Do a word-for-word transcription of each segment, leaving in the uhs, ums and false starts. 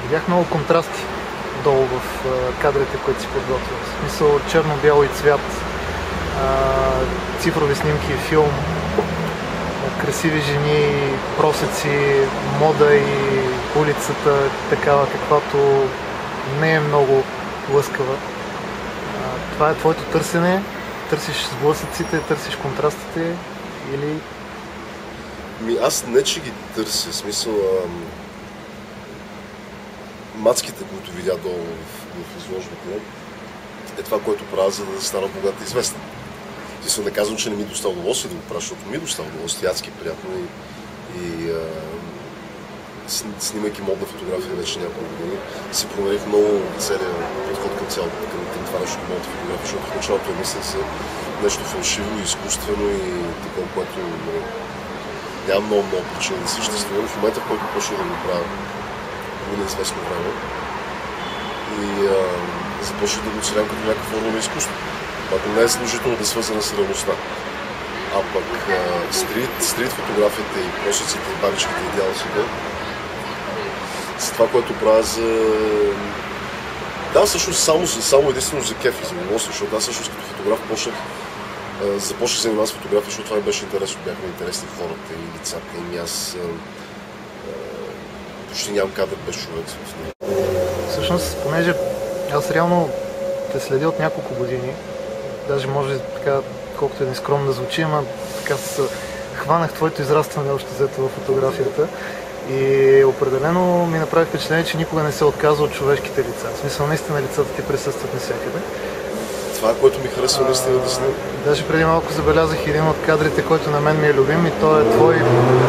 видях много контрасти долу в а, кадрите, които си подготвил. В смисъл черно-бяло и цвят, а, цифрови снимки, филм, красиви жени, просеци, мода и улицата такава, каквато не е много лъскава. А, това е твоето търсене? Търсиш сблъсъците, търсиш контрастите или... Ми, аз не че ги търся, в смисъл... Ам... Мацките, които видя долу в, в изложбата, е това, което правя, за да стана богат и известен. Смисъл, не казвам, че не ми достава удоволствие да го правя, защото ми достава удоволствие, адски приятно и, и а, снимайки модна фотография вече няколко години, си промених много целия подход към цялото, към, към това нещо, модната фотография, защото в началото е мисля се нещо фалшиво, изкуствено и такова, което нали, няма много, много причини да съществува. В момента, в който почна да го правя, мина известно време и а, започнах да го оцелям като някаква форма на изкуство. Ако не е служително да свързана с реалността. А пък а, стрит, стрит фотографията и просеците и бабичките и дядовците с това, което правя за... Да, всъщност само, само единствено за кеф и за удоволствие, защото аз всъщност като фотограф почнах а, започнах да занимавам с фотография, защото това ми беше интересно, бяха ми интересни хората и лицата и аз а, а, почти нямам кадър без човек в нея. Всъщност, понеже аз реално те следя от няколко години, даже може така, колкото е нескромно да звучи, ама така се хванах твоето израстване още взето в фотографията и определено ми направи впечатление, че никога не се отказва от човешките лица. В смисъл, наистина лицата ти присъстват навсякъде. Това е, което ми харесва наистина да снимам. Даже преди малко забелязах един от кадрите, който на мен ми е любим и той е твой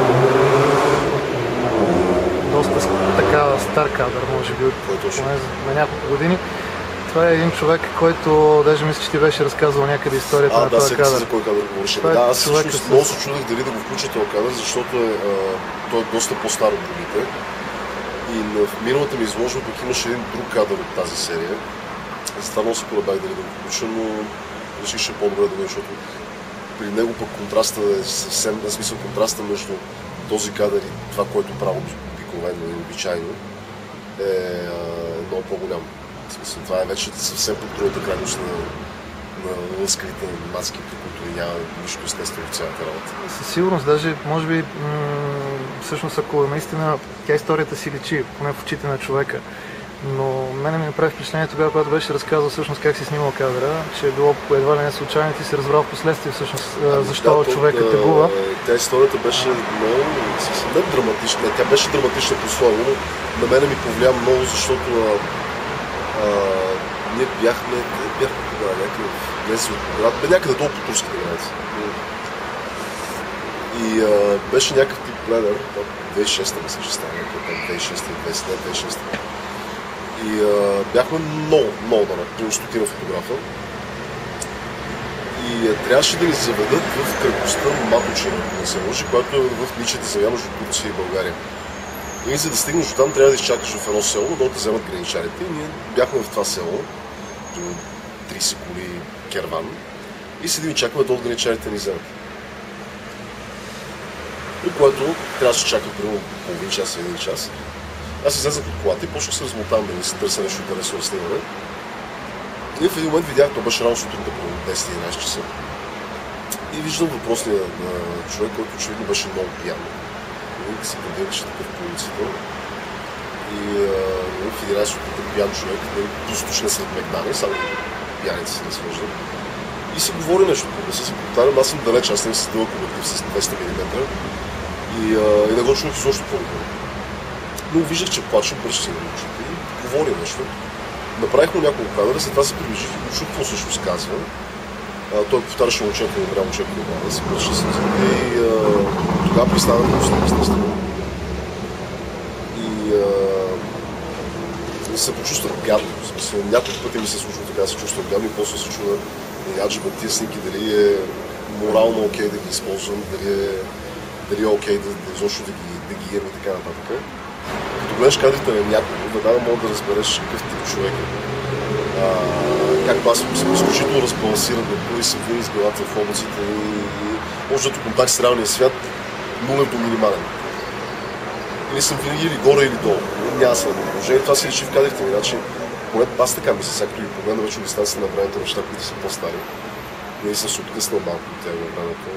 доста така стар кадър, може би, от на няколко години. Това е един човек, който даже мисля, че ти беше разказвал някъде историята а, на да, този кадър. А, да, за кой кадър говореше. Да, аз всъщност много се чудех дали да го включа този кадър, защото е, а, той е доста по-стар от другите. И в миналата ми изложба пък имаше един друг кадър от тази серия. Затова много се колебах дали да го включа, но реших, че е по-добре да го, защото при него пък контраста е съвсем, в смисъл контраста между този кадър и това, което правя обикновено и обичайно е а, много по-голям. В смисъл, това е вече съвсем под другата крайност на, на лъскавите мацки, при които няма нищо естествено в цялата работа. Със сигурност, даже може би м- всъщност ако наистина тя историята си личи, поне в очите на човека, но мене ми направи впечатление тогава, когато беше разказал всъщност как си снимал кадъра, че е било едва ли не случайно, ти си разбрал в последствие всъщност а, защо да, човека тегува. Тя историята беше много не драматична, тя беше драматична по-слово, но на мене ми повлия много, защото а, ние бяхме, бяхме тогава някъде в Гнези от град, бе някъде долу по турската граница. И а, беше някакъв тип пледър, две хиляди и шеста мисля, че стана, две хиляди и шеста, две хиляди и шеста. И а, бяхме много, много да например стотина фотографа. И а, трябваше да ни заведат в крепостта Маточина на Селожи, която е в ничията земя между Турция и България. И за да стигнеш до там, трябва да изчакаш в едно село, да те вземат граничарите. И ние бяхме в това село, трийсет коли керван, и седим и чакаме да от граничарите ни вземат. При което трябваше да чакам примерно половин час, един час. Аз излезах от колата и почнах се размотавам да ми се търся нещо интересно да снимаме. И в един момент видях, това беше рано сутринта, по десет-единайсет часа. И виждам въпросния на човек, който очевидно беше много пиян. И се поддържаше такъв по улицата. И а, в единайсет сутринта пиян човек, пустошне след Мегдани, само пияните се разхожда. И се говори нещо, не се повтарям, аз съм далеч, аз не съм с дълъг обектив с двеста милиметра. И, а, и не го чух изобщо по-добре. Но виждах, че плаче, бръщи на очите и говори нещо. Направих му няколко кадъра, след това се приближих и го чух какво всъщност казва. А, той повтаряше момчето на добря, момчето на добра, да се бръщи с ръцете и а, тогава пристана да го снимам естествено. И а, се почувствах гадно. В смисъл, няколко пъти ми се случва така да се чувствам гадно и после се чуда яджеба тия снимки, дали е морално окей да ги използвам, дали е, дали е окей да, да изобщо да ги, да ги имам и така нататък. Като гледаш кадрите на някого, веднага мога да разбереш какъв тип човек е. А, както аз съм изключително разбалансиран, да се винаги с главата в облаците и, и може да контакт с реалния свят нулев до минимален. или съм винаги или горе, или долу. Няма съм на положение. Това се реши в кадрите ми. Значи, поне аз така мисля, сега като ги погледна вече от дистанция на времето неща, които са по-стари. И съм се откъснал малко от тях във времето.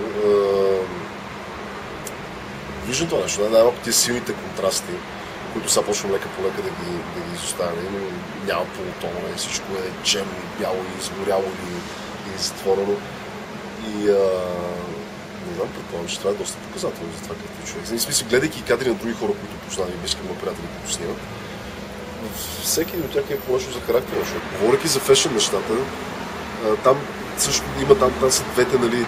Виждам това нещо, най-малко тези силните контрасти, които сега почвам лека по лека да ги, да ги изоставя. Няма полутонове, всичко е черно и бяло и изгоряло и, и затворено. И а, не знам, предполагам, че това е доста показателно за това като човек. В смисъл, гледайки кадри на други хора, които познавам и близки му приятели, които снимат, всеки от тях е нещо за характера. Говорейки за фешън нещата, там също има, там, там са двете, нали,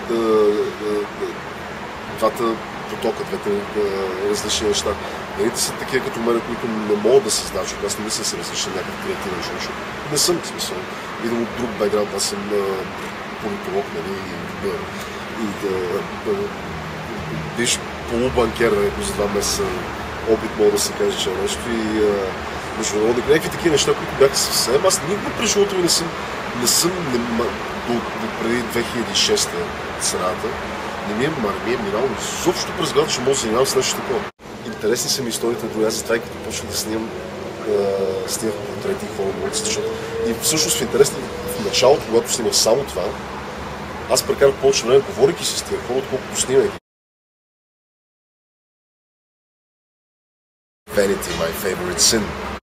двата потока, двете различни неща. Едните са такива като мен, които не могат да се знаят, защото аз не мисля да се различен някакъв креативен човек, защото не съм, в смисъл. Идвам от друг бекграунд, аз съм политолог, нали, и, и да биш полубанкер, нали, за два месеца опит мога да се каже, че е нещо и международни, някакви такива неща, които бяха съвсем. Аз никога през живота ми не съм, не съм не, до, до преди две хиляди и шеста средата, не ми е, не ми е минало изобщо през главата, че мога да се занимавам с нещо такова. Интересни са ми историите, дори аз затова и като почнах да снимам с тях портрети хора на улицата, защото и всъщност в интересни, в началото, когато снимах само това, аз прекарах повече време, говорейки с тия хора, отколкото снимайки. Vanity, my favorite sin.